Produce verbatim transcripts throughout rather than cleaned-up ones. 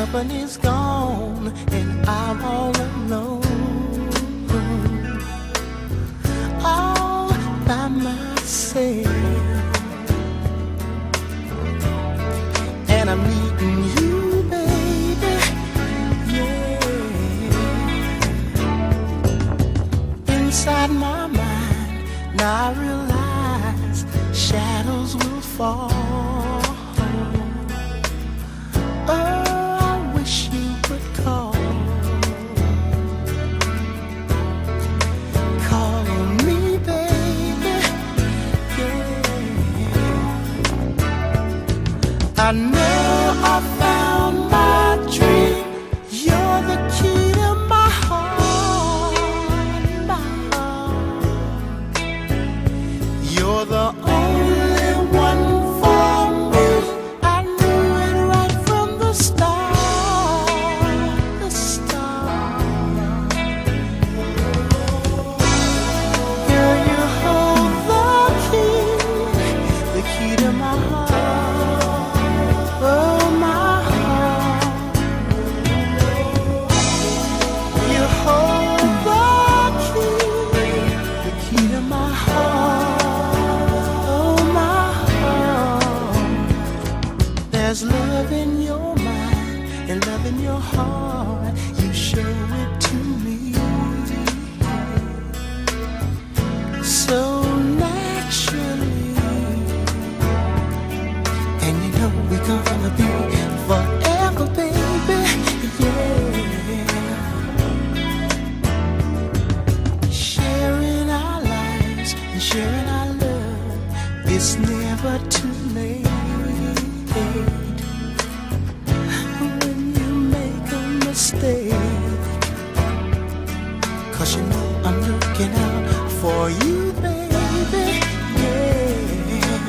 company's gone and I'm all alone, all by myself. And I'm needing you, baby, yeah. Inside my mind, now I realize shadows will fall. Oh, I wish you would call. Call on me, baby, yeah. I know I found my dream. You're the key to my heart, my heart. You're the only one for me. I knew it right from the start, the start. Girl, you hold the key, the key to my heart. Oh, my heart. You hold the key, the key to my heart. Oh, my heart. There's love in your mind and love in your heart. You show it to me so naturally. And you know we're gonna be forever, baby, yeah. Sharing our lives and sharing our love, it's never too late. When you make a mistake, 'cause you know I'm looking out for you, baby, yeah.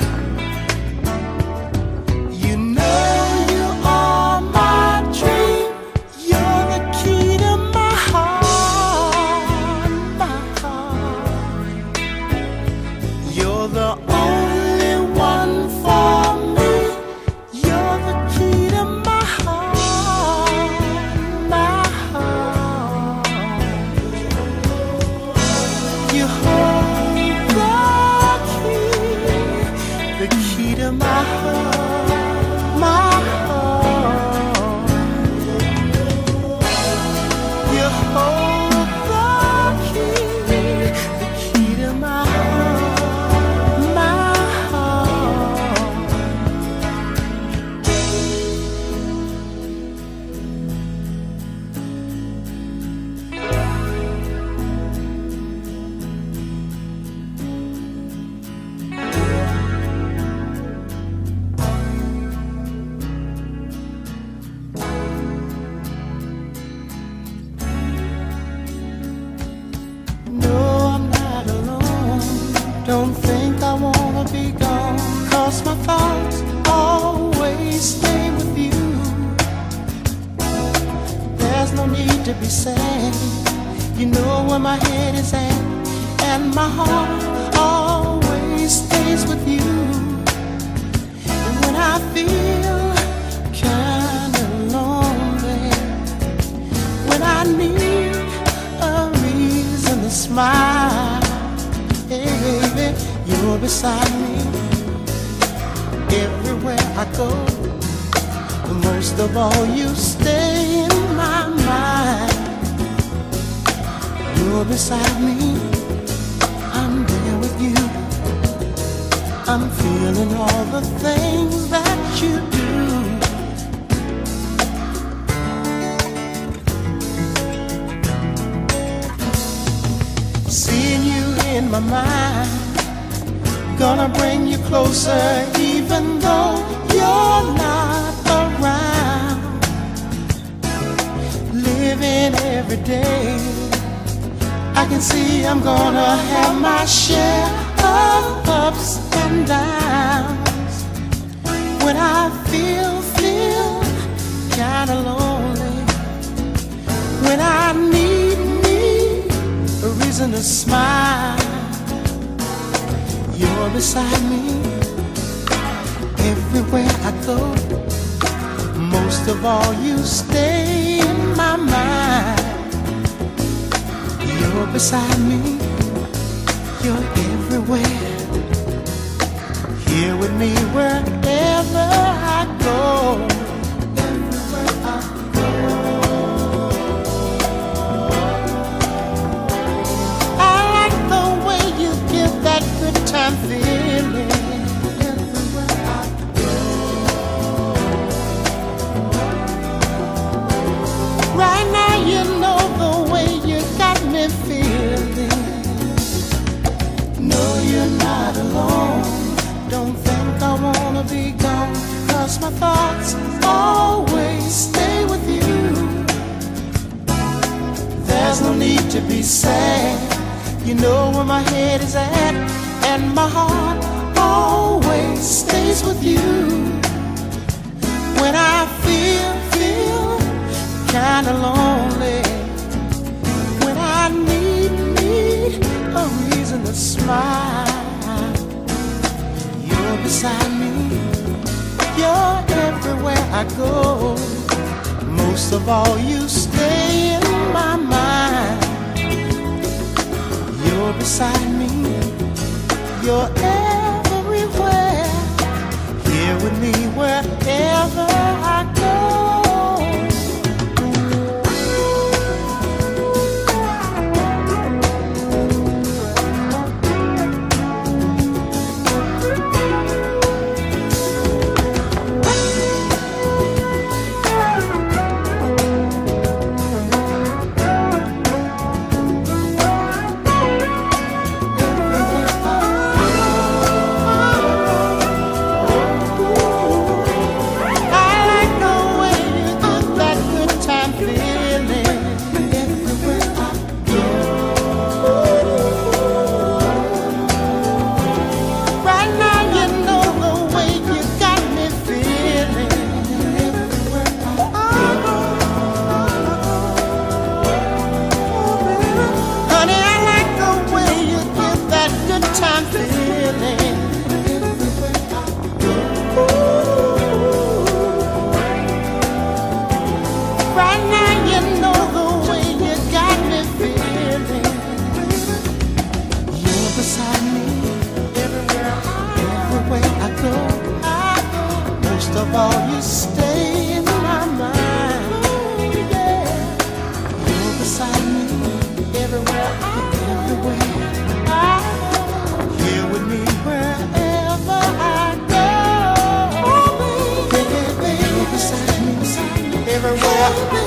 You know you are my dream. You're the key to my heart, my heart. You're the only one for me. You're the key to my heart, my heart. You hold the key, the key to my heart, my heart. You hold the key, the key to my heart, my heart. No, I'm not alone. Don't think I wanna be gone, 'cause my thoughts always stay with you. There's no need to be sad. You know where my head is at, and my heart always stays with you. And when I feel kinda lonely, when I need a reason to smile, hey baby, you're beside me everywhere I go. But most of all, you stay in my mind. You're beside me, I'm there with you. I'm feeling all the things that you do. Seeing you in my mind, gonna bring you closer even though you're not around. Living every day, I can see I'm gonna have my share of ups and downs. When I feel, feel kinda lonely, when I need, need a reason to smile, you're beside me everywhere I go. Most of all, you stay in my mind. You're beside me, you're everywhere. Here with me wherever I go. Everywhere I go. I like the way you give that good time feeling. Everywhere I go. Right now you know the way you got me feeling. No, you're not alone. Don't think I wanna be gone, 'cause my thoughts always stay with you. There's no need to be sad. You know where my head is at, and my heart always stays with you. When I feel, feel kinda lonely, when I need, need a reason to smile, you're beside me, you're everywhere I go. Most of all, you stay in my mind. You're beside me, you're everywhere. Here with me wherever I go. Most of all, you stay in my mind. Yeah. You're beside me everywhere, everywhere I go. Here with me wherever I go. Oh, baby, baby, you're beside me, beside me everywhere.